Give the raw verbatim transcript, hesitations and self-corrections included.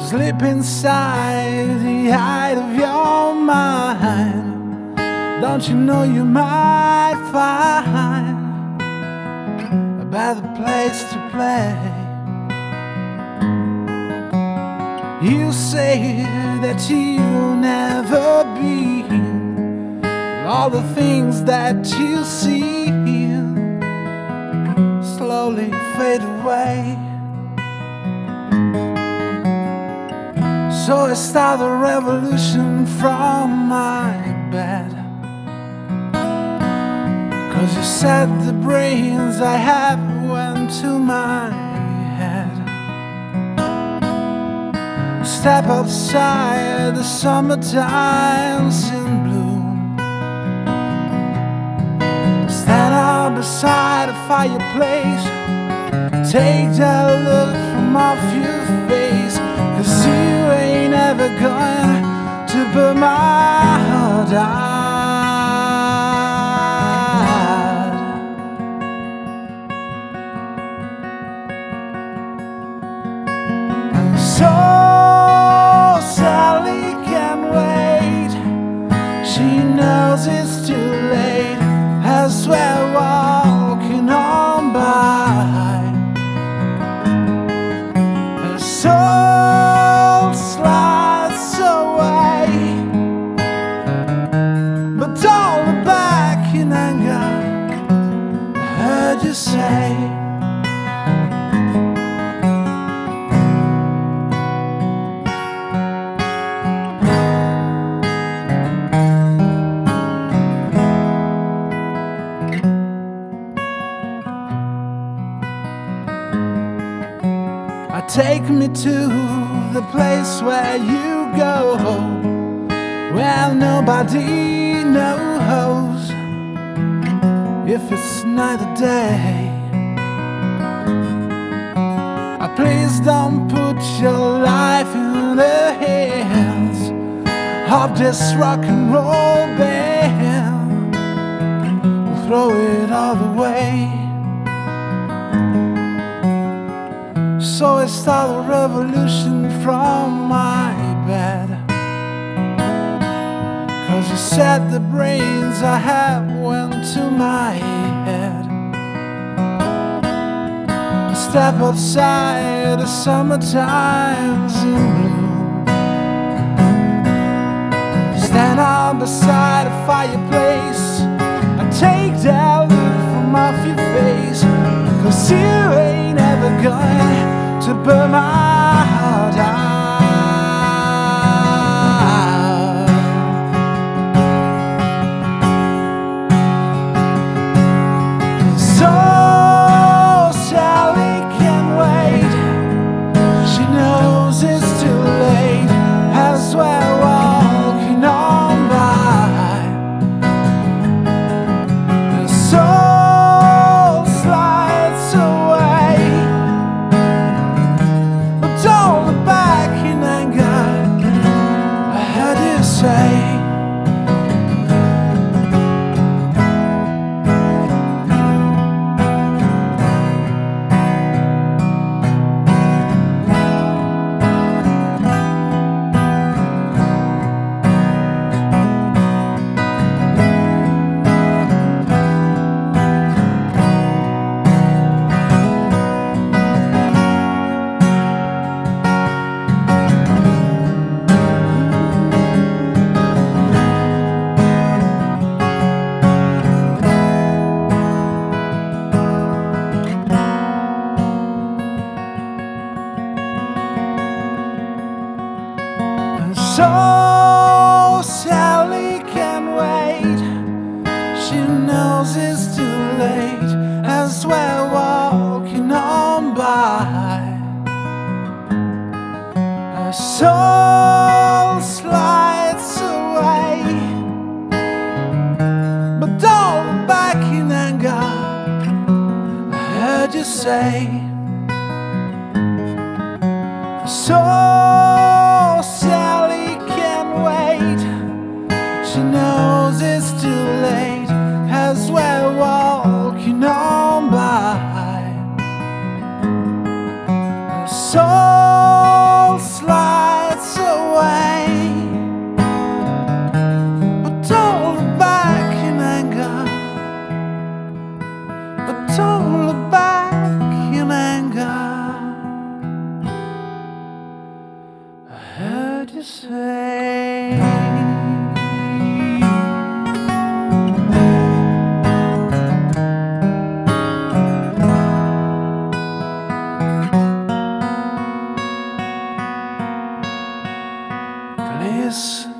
Slip inside the height of your mind. Don't you know you might find a better place to play? You say that you'll never be all the things that you see slowly fade away. So I start a revolution from my bed, 'cause you said the brains I have went to my head. Step outside, the summertime's in bloom. Stand out beside a fireplace, take that look from off your face, 'cause you ain't never going to put my heart out. And so Sally can't wait. She knows it's too late as we're walking on by. Her soul slides away, but don't look back in anger. I heard you say take me to the place where you go, where nobody knows if it's night or day. Uh, please don't put your life in the hands of this rock and roll band. We'll throw it all away. So I start a revolution from my bed, 'cause you said the brains I have went to my head. Step outside, the summertime's in bloom. Stand out beside a fireplace, I take that look from off your face, 'cause you ain't ever going to burn my heart out. So Sally can't wait. She knows it's too late as we're walking on by. The soul slides away, don't look back in anger. I heard you say so Sally can't wait. She knows it's too late as we're walking on by. Her soul slides away, but don't look back in anger. I heard you say so. Sally can't wait. She knows it's too late as we're walking on by. Her soul slides you say. Glisten